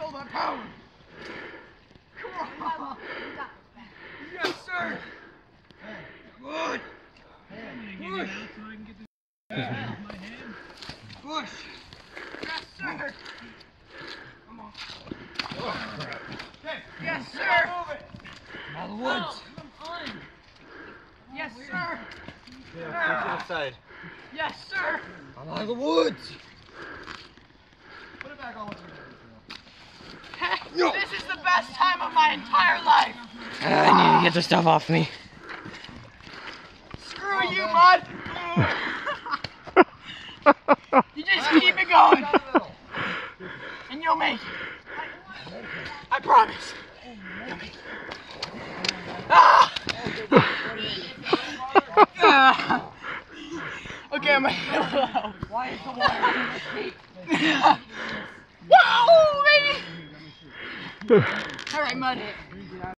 Feel that power. Come on. Yes, sir. Good. Push. Push. Yes, sir. Come on. Yes, sir. Move it. Out of the woods. Yes, sir. Yeah, to the side. Yes, sir. I'm out of the woods. Put it back on. No. This is the best time of my entire life. I need to get the stuff off me. Screw you, bud. You just keep it going. And you'll make it. I promise. You'll make it. Ah! Okay, I'm gonna Why is the water in the feet? Wow, baby! Alright, mud.